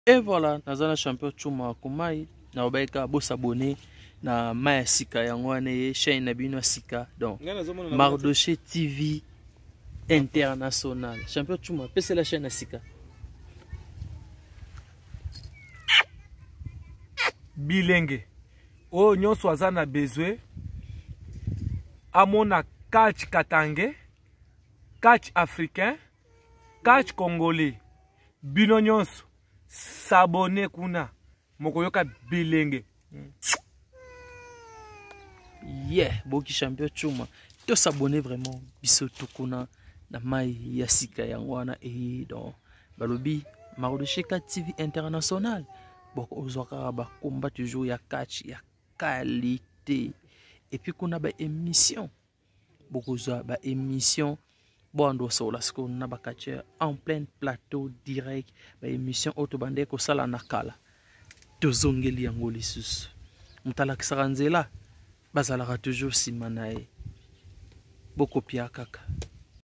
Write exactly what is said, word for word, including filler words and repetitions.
Et voilà, nazana champion Chuma Kumai na obaika bo s'abonner na Maya Sika yangwane chaîne na bino Sika donc Mardoché T V International. Champion Chuma, c'est la chaîne Sika. Bilingue. Oh, nyonso aza na besoin. Amona catch katangé, catch africain, catch congolais. Bino nyonso s'abonner kuna. Mokoyoka bilingue. Yeah, boki champion Chuma. To s'abonner vraiment biso tukuna na mai ya Sika yangwana et donc balobi Mardoché T V International. Boko ozwaka ba combat toujours ya catch ya qualité et puis kuna ba émission boko ozwa ba émission bondo sola sko na ba catcher en plein plateau direct ba émission otobande ko sala nakala tozongeli yango lisusu mutala kisaka nzela bazalaka toujours simanae boko pia kaka